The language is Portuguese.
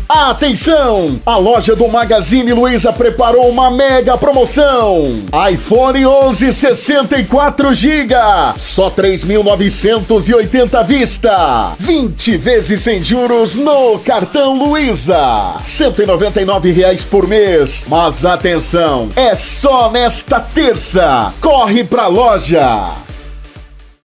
Atenção! A loja do Magazine Luiza preparou uma mega promoção. iPhone 11 64 GB, só 3.980 à vista. 20 vezes sem juros no cartão Luiza. R$ 199 por mês. Mas atenção, é só nesta terça. Corre pra loja!